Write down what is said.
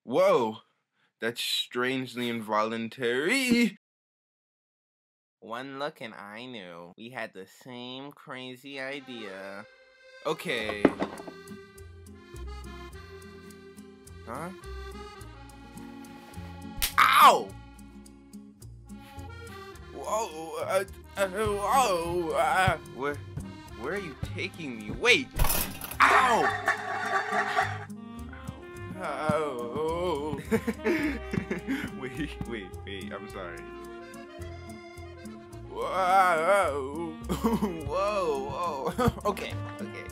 Whoa, that's strangely involuntary. One look and I knew. We had the same crazy idea. Okay. Huh? Ow! Whoa, whoa, where are you taking me? Wait! Ow! Ow! wait, I'm sorry. Whoa! Whoa! Okay.